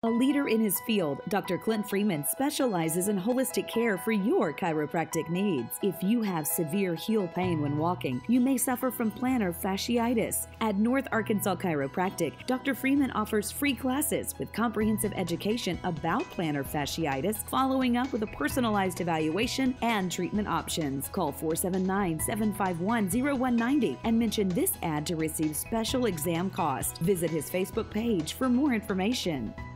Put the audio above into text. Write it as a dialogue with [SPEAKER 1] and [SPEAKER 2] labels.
[SPEAKER 1] A leader in his field, Dr. Clint Freeman specializes in holistic care for your chiropractic needs. If you have severe heel pain when walking, you may suffer from plantar fasciitis. At North Arkansas Chiropractic, Dr. Freeman offers free classes with comprehensive education about plantar fasciitis, following up with a personalized evaluation and treatment options. Call 479-751-0190 and mention this ad to receive special exam cost. Visit his Facebook page for more information.